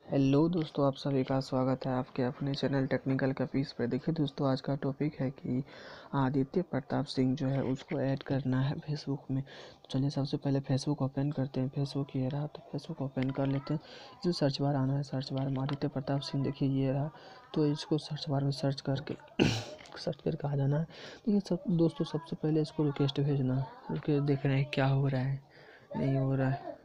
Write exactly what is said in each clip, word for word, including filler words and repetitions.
Hello दोस्तों, आप सभी का स्वागत है आपके अपने चैनल टेक्निकल कैफीस पर। देखिए दोस्तों, आज का टॉपिक है कि आदित्य प्रताप सिंह जो है उसको ऐड करना है फेसबुक में। तो चलिए सबसे पहले फेसबुक ओपन करते हैं। फेसबुक ये रहा, तो फेसबुक ओपन कर लेते हैं। इसमें सर्च बार आना है, सर्च बार में आदित्य प्रताप सिंह देखिए ये रहा। तो इसको सर्च बार में सर्च करके सर्च करके आ जाना है। देखिए सब दोस्तों, सबसे पहले इसको रिक्वेस्ट भेजना है। रिक्वेस्ट देख रहे हैं क्या हो रहा है, नहीं हो रहा है,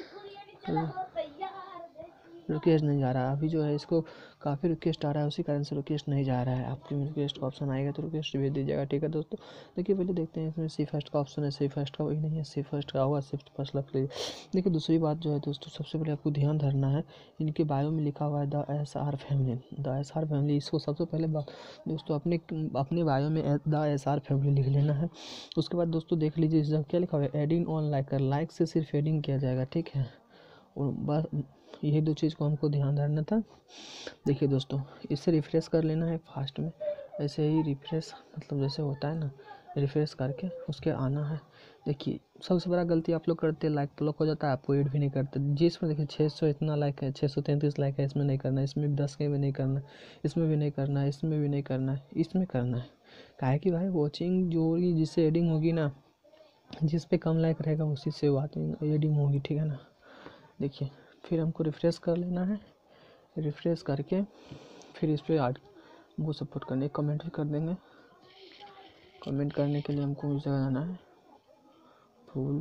रिक्वेस्ट नहीं जा रहा। अभी जो है इसको काफ़ी रिक्वेस्ट आ रहा है, उसी कारण से रिक्वेस्ट नहीं जा रहा है। आपके रिक्वेस्ट का ऑप्शन आएगा तो रिक्वेस्ट भेज दीजिएगा, ठीक है दोस्तों। देखिए पहले देखते हैं इसमें सी फर्स्ट का ऑप्शन है। सी फर्स्ट का वही नहीं है, सी फर्स्ट का होगा, शिफ्ट फर्स्ट लग लीजिए। देखिए दूसरी बात जो है दोस्तों, सबसे पहले आपको ध्यान धरना है, इनके बायो में लिखा हुआ है the S R family. The S R family, इसको सबसे पहले दोस्तों अपने अपने बायो में द एस आर फैमिली लिख लेना है। उसके बाद दोस्तों देख लीजिए इस जगह क्या लिखा हुआ है, एडिंग ऑन लाइकर। लाइक से सिर्फ एडिंग किया जाएगा, ठीक है। और बस यही दो चीज़ को हमको ध्यान रखना था। देखिए दोस्तों, इसे रिफ़्रेश कर लेना है फास्ट में। ऐसे ही रिफ़्रेश मतलब जैसे होता है ना, रिफ़्रेश करके उसके आना है। देखिए सबसे बड़ा गलती आप लोग करते हैं, लाइक ब्लॉक हो जाता है, आपको ऐड भी नहीं करते। जिसमें देखिए छः सौ इतना लाइक है, छः सौ तैंतीस लाइक है, इसमें नहीं करना है, इसमें भी दस के भी नहीं करना है, इसमें भी नहीं करना है, इसमें भी नहीं करना है, इसमें करना है। काहे कि भाई वॉचिंग जो होगी, जिससे एडिंग होगी ना, जिस पे कम लाइक रहेगा उसी से बात एडिंग होगी, ठीक है ना। देखिए फिर हमको रिफ़्रेश कर लेना है। रिफ़्रेश करके फिर इस पर आर्ट हमको सपोर्ट करने कमेंट भी कर देंगे। कमेंट करने के लिए हमको इस जगह जाना है, फुल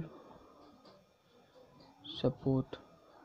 सपोर्ट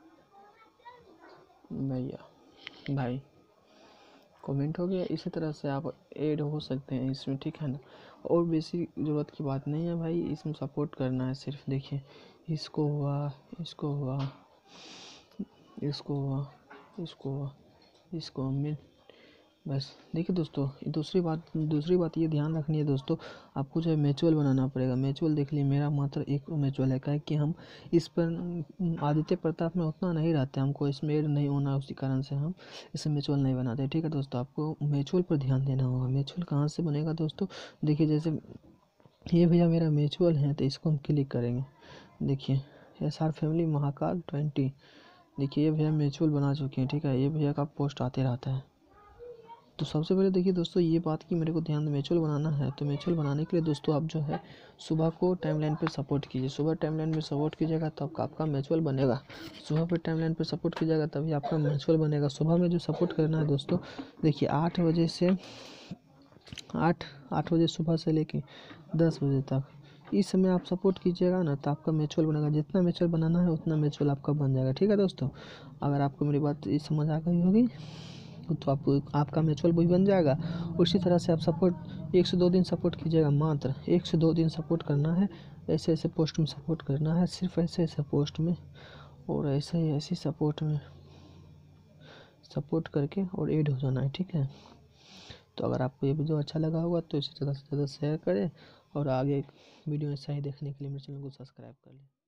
भैया भाई। कमेंट हो गया। इसी तरह से आप ऐड हो सकते हैं इसमें, ठीक है ना। और बेसी ज़रूरत की बात नहीं है भाई, इसमें सपोर्ट करना है सिर्फ। देखिए इसको हुआ, इसको हुआ, इसको हुआ, इसको हुआ, इसको मिल बस। देखिए दोस्तों, दूसरी बात दूसरी बात ये ध्यान रखनी है दोस्तों, आपको जो है म्यूचुअल बनाना पड़ेगा। म्यूचुअल देख लिए, मेरा मात्र एक म्यूचुअल है। क्या है कि हम इस पर आदित्य प्रताप में उतना नहीं रहते, हमको इसमें ऐड नहीं होना, उसी कारण से हम इसे म्यूचुअल नहीं बनाते, ठीक है दोस्तों। आपको म्यूचुअल पर ध्यान देना होगा। म्यूचुअल कहाँ से बनेगा दोस्तों, देखिए जैसे ये भैया मेरा म्यूचुअल है, तो इसको हम क्लिक करेंगे। देखिए S R family Mahakal twenty, देखिए ये भैया म्यूचुअल बना चुके हैं, ठीक है। ये भैया का पोस्ट आते रहता है। तो सबसे पहले देखिए दोस्तों, ये बात कि मेरे को ध्यान म्यूचुअल बनाना है, तो म्यूचुअल बनाने के लिए दोस्तों आप जो है सुबह को टाइमलाइन पे सपोर्ट कीजिए। सुबह टाइमलाइन पे सपोर्ट कीजिएगा तब तो आपका म्यूचुअल बनेगा। सुबह पे टाइमलाइन पे सपोर्ट कीजिएगा तभी आपका म्यूचुअल बनेगा। सुबह में जो सपोर्ट करना है दोस्तों, देखिए आठ बजे से आठ आठ बजे सुबह से लेके दस बजे तक, इस समय आप सपोर्ट कीजिएगा ना, तो आपका म्यूचुअल बनेगा। जितना म्यूचुअल बनाना है उतना म्यूचुअल आपका बन जाएगा, ठीक है दोस्तों। अगर आपको मेरी बात ये समझ आ गई होगी तो आपको आपका म्यूचुअल भी बन जाएगा। उसी तरह से आप सपोर्ट एक से दो दिन सपोर्ट कीजिएगा, मात्र एक से दो दिन सपोर्ट करना है। ऐसे ऐसे पोस्ट में सपोर्ट करना है, सिर्फ ऐसे ऐसे पोस्ट में और ऐसे ही ऐसी सपोर्ट में सपोर्ट करके और ऐड हो जाना है, ठीक है। तो अगर आपको ये वीडियो अच्छा लगा होगा तो इसे ज़्यादा से ज़्यादा शेयर करें और आगे वीडियो ऐसा ही देखने के लिए मेरे चैनल को सब्सक्राइब कर लें।